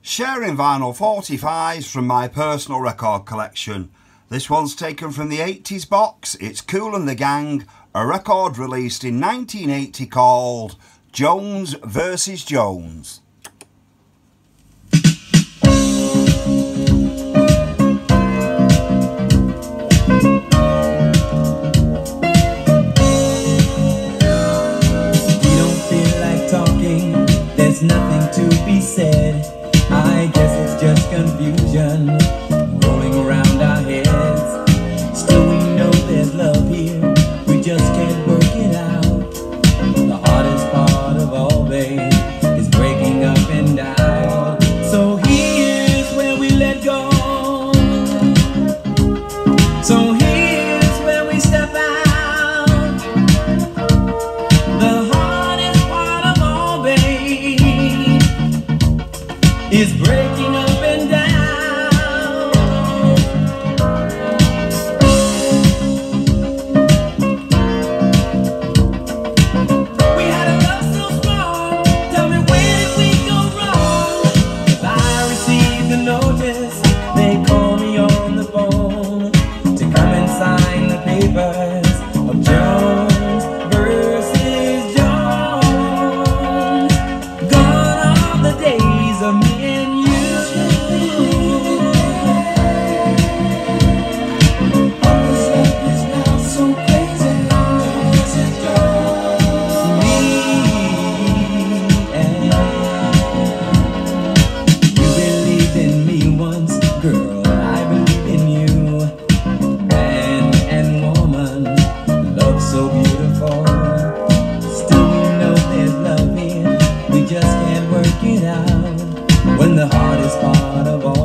Sharing vinyl 45s from my personal record collection. This one's taken from the 80s box. It's Kool and the Gang, a record released in 1980 called Jones vs. Jones. Nothing to be said. I guess it's just confusion rolling around our heads. Still we know there's love here, we just can't work it out. The hardest part of all, babe, is breaking up and down. So here's where we let go. So here's where we step out. The hardest part of all, babe, is breaking up and down. We had a love so strong. Tell me, where did we go wrong? 'Cause I received the notice. They call me on the phone to come and sign the papers of Jones versus Jones. Gone are the days of me and you. So beautiful, still we know there's love here. We just can't work it out. When the hardest part of all